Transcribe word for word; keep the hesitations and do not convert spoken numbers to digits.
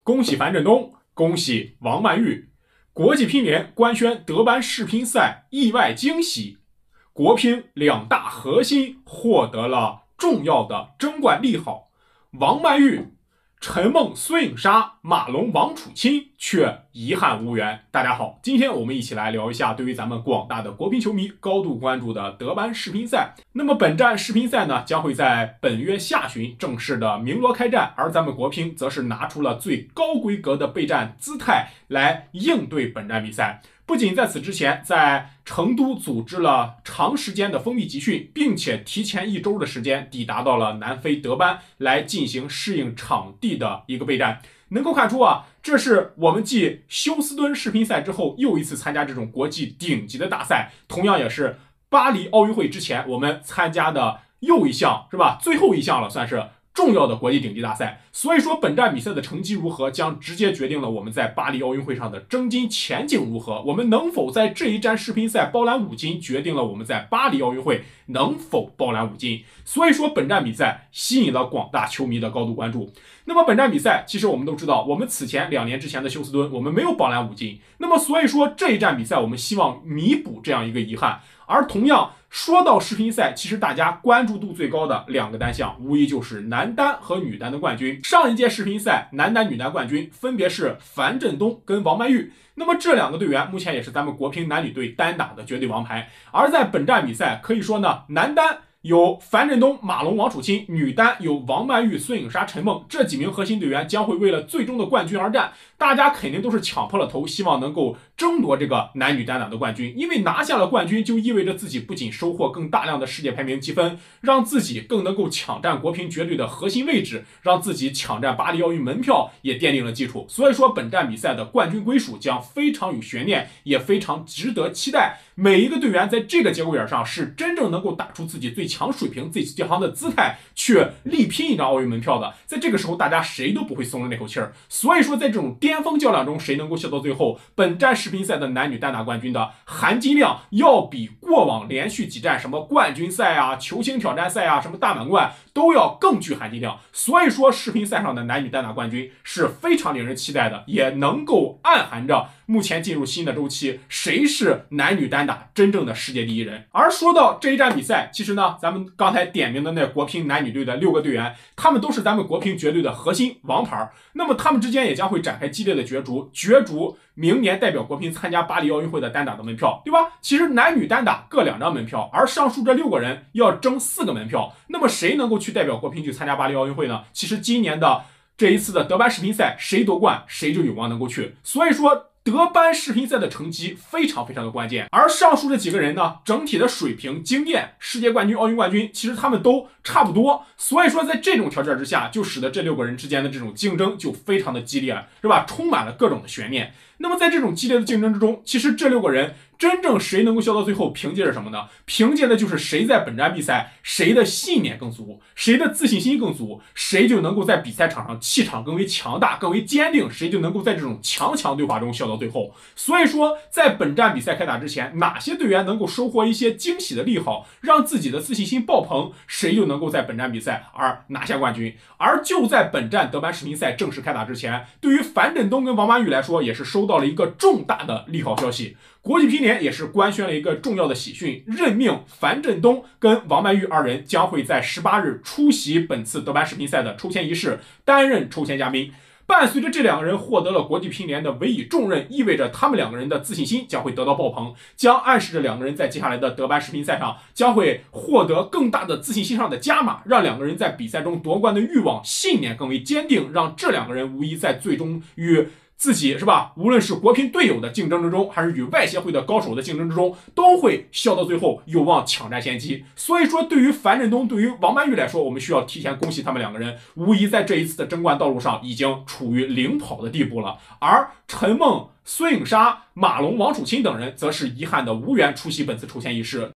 恭喜樊振东，恭喜王曼玉！国际乒联官宣德班世乒赛意外惊喜，国乒两大核心获得了重要的争冠利好，王曼玉、陈梦、孙颖莎、马龙、王楚钦却遗憾无缘。大家好，今天我们一起来聊一下对于咱们广大的国乒球迷高度关注的德班世乒赛。那么本站世乒赛呢，将会在本月下旬正式的鸣锣开战，而咱们国乒则是拿出了最高规格的备战姿态来应对本站比赛。不仅在此之前在成都组织了长时间的封闭集训，并且提前一周的时间抵达到了南非德班来进行适应场地的一个备战。能够看出啊，这是我们继休斯敦世乒赛之后又一次参加这种国际顶级的大赛，同样也是巴黎奥运会之前我们参加的又一项，是吧？最后一项了，算是重要的国际顶级大赛。所以说本站比赛的成绩如何，将直接决定了我们在巴黎奥运会上的争金前景如何。我们能否在这一站世乒赛包揽五金，决定了我们在巴黎奥运会能否包揽五金。所以说本站比赛吸引了广大球迷的高度关注。那么本站比赛其实我们都知道，我们此前两年之前的休斯敦我们没有包揽五金，那么所以说这一站比赛我们希望弥补这样一个遗憾。而同样说到世乒赛，其实大家关注度最高的两个单项无疑就是男单和女单的冠军。上一届世乒赛男单女单冠军分别是樊振东跟王曼玉，那么这两个队员目前也是咱们国乒男女队单打的绝对王牌。而在本站比赛可以说呢，男单有樊振东、马龙、王楚钦，女单有王曼玉、孙颖莎、陈梦，这几名核心队员将会为了最终的冠军而战。大家肯定都是抢破了头，希望能够争夺这个男女单打的冠军，因为拿下了冠军就意味着自己不仅收获更大量的世界排名积分，让自己更能够抢占国乒绝对的核心位置，让自己抢占巴黎奥运门票也奠定了基础。所以说本站比赛的冠军归属将非常有悬念，也非常值得期待。每一个队员在这个节骨眼上是真正能够打出自己最强水平、最强的姿态，去力拼一张奥运门票的。在这个时候大家谁都不会松了那口气儿。所以说在这种巅峰较量中，谁能够笑到最后，本站世乒赛的男女单打冠军的含金量要比过往连续几站什么冠军赛啊、球星挑战赛啊、什么大满贯都要更具含金量。所以说世乒赛上的男女单打冠军是非常令人期待的，也能够暗含着目前进入新的周期，谁是男女单打真正的世界第一人。而说到这一站比赛，其实呢咱们刚才点名的那国乒男女队的六个队员，他们都是咱们国乒绝对的核心王牌，那么他们之间也将会展开激烈的角逐，角逐明年代表国乒参加巴黎奥运会的单打的门票，对吧？其实男女单打各两张门票，而上述这六个人要争四个门票，那么谁能够去代表国乒去参加巴黎奥运会呢？其实今年的这一次的德班世乒赛，谁夺冠谁就有望能够去。所以说德班世乒赛的成绩非常非常的关键，而上述这几个人呢，整体的水平、经验、世界冠军、奥运冠军，其实他们都差不多。所以说在这种条件之下，就使得这六个人之间的这种竞争就非常的激烈，是吧？充满了各种的悬念。那么在这种激烈的竞争之中，其实这六个人真正谁能够笑到最后，凭借着什么呢？凭借的就是谁在本站比赛谁的信念更足，谁的自信心更足，谁就能够在比赛场上气场更为强大、更为坚定，谁就能够在这种强强对话中笑到最后。所以说在本站比赛开打之前，哪些队员能够收获一些惊喜的利好，让自己的自信心爆棚，谁就能够在本站比赛而拿下冠军。而就在本站德班世乒赛正式开打之前，对于樊振东跟王曼玉来说也是收到了一个重大的利好消息，国际乒联也是官宣了一个重要的喜讯，任命樊振东跟王曼玉二人将会在十八日出席本次德班世乒赛的抽签仪式，担任抽签嘉宾。伴随着这两个人获得了国际乒联的委以重任，意味着他们两个人的自信心将会得到爆棚，将暗示着两个人在接下来的德班世乒赛上将会获得更大的自信心上的加码，让两个人在比赛中夺冠的欲望、信念更为坚定，让这两个人无疑在最终与自己，是吧？无论是国乒队友的竞争之中，还是与外协会的高手的竞争之中，都会笑到最后，有望抢占先机。所以说对于樊振东、对于王曼玉来说，我们需要提前恭喜他们两个人，无疑在这一次的争冠道路上已经处于领跑的地步了。而陈梦、孙颖莎、马龙、王楚钦等人则是遗憾的无缘出席本次抽签仪式。